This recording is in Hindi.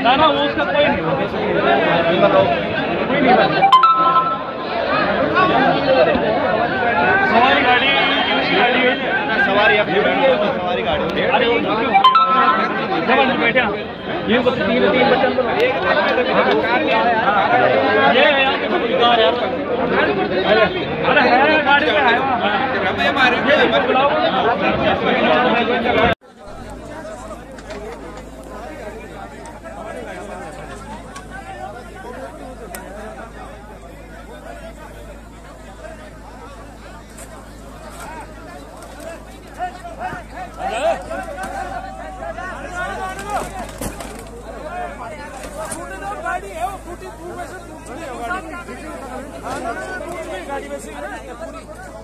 ना वो उसका कोई नहीं सवारी गाड़ी सवारी गाड़ी बैठे ये तीन बच्चन अरे गाड़ी गाड़ी में से